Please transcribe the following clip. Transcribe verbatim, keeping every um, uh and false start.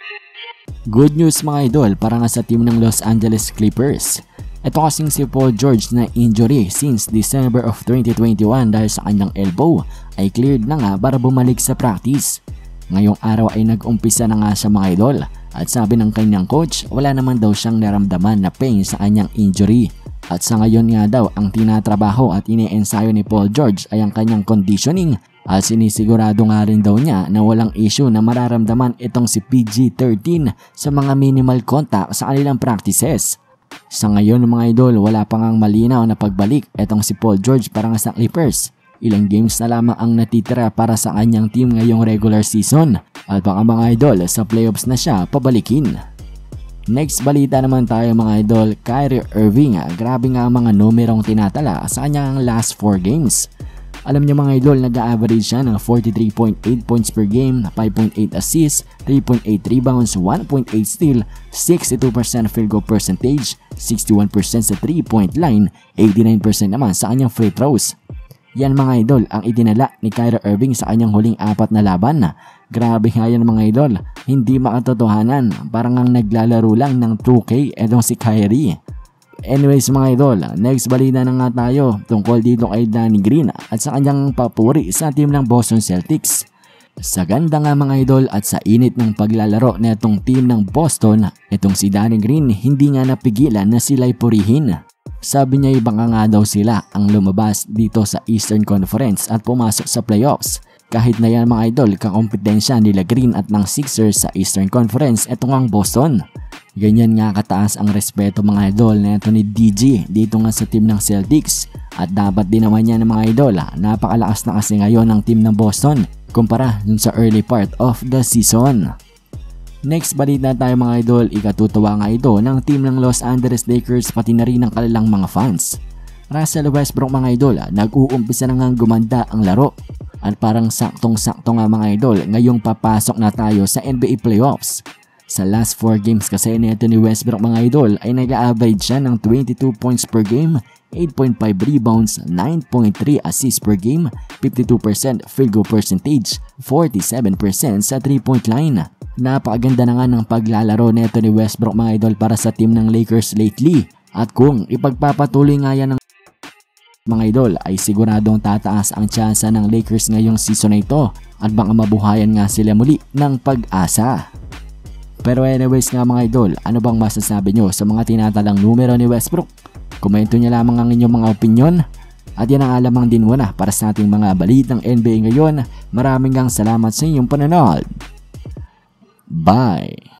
Good news mga idol para nga sa team ng Los Angeles Clippers. Ito kasing si Paul George na injury since December of twenty twenty-one dahil sa kanyang elbow ay cleared na nga para bumalik sa practice. Ngayong araw ay nag-umpisa na nga siya mga idol at sabi ng kanyang coach wala naman daw siyang naramdaman na pain sa kanyang injury. At sa ngayon nga daw ang tinatrabaho at ine-ensayo ni Paul George ay ang kanyang conditioning at sinisigurado nga rin daw niya na walang issue na mararamdaman itong si P G thirteen sa mga minimal contact sa kanilang practices. Sa ngayon mga idol wala pa ngang malinaw na pagbalik itong si Paul George para nga sa Clippers. Ilang games na lamang ang natitira para sa kanyang team ngayong regular season at baka mga idol sa playoffs na siya pabalikin. Next balita naman tayo mga idol, Kyrie Irving, grabe nga ang mga numerong tinatala sa kanyang last four games. Alam niyo mga idol, nag-average siya ng forty-three point eight points per game, five point eight assists, three point eight rebounds, one point eight steal, sixty-two percent field goal percentage, sixty-one percent sa three point line, eighty-nine percent naman sa kanyang free throws. Yan mga idol ang itinala ni Kyrie Irving sa kanyang huling apat na laban. Grabe nga yan mga idol, hindi makatotohanan, parang ang naglalaro lang ng two K etong si Kyrie. Anyways mga idol, next balita na nga tayo tungkol dito kay Danny Green at sa kanyang papuri sa team ng Boston Celtics. Sa ganda nga mga idol at sa init ng paglalaro na itong team ng Boston, itong si Danny Green hindi nga napigilan na sila'y purihin. Sabi niya ibang nga daw sila ang lumabas dito sa Eastern Conference at pumasok sa playoffs. Kahit na yan mga idol, kakompetensya nila Green at ng Sixers sa Eastern Conference, eto nga ang Boston. Ganyan nga kataas ang respeto mga idol na ito ni D G dito nga sa team ng Celtics. At dapat din naman yan mga idol, napakalakas na kasi ngayon ng team ng Boston kumpara dun sa early part of the season. Next balita tayo mga idol, ikatutuwa nga ito ng team ng Los Angeles Lakers pati na rin ng kanilang mga fans. Russell Westbrook mga idol, nag-uumpisa na nga gumanda ang laro. At parang saktong-sakto nga mga idol, ngayong papasok na tayo sa N B A playoffs. Sa last four games kasi nito ni Westbrook mga idol ay nag-average siya ng twenty-two points per game, eight point five rebounds, nine point three assists per game, fifty-two percent field goal percentage, forty-seven percent sa three point line. Napakaganda na nga ng paglalaro nito ni Westbrook mga idol para sa team ng Lakers lately. At kung ipagpapatuloy nga yan ng mga idol ay siguradong tataas ang tsansa ng Lakers ngayong season na ito at baka mabuhayan nga sila muli ng pag-asa. Pero anyways nga mga idol, ano bang masasabi nyo sa mga tinatalang numero ni Westbrook? Komento nyo lamang ang inyong mga opinyon. At yan ang alamang din muna para sa ating mga balitang N B A ngayon. Maraming gang salamat sa inyong panonood. Bye!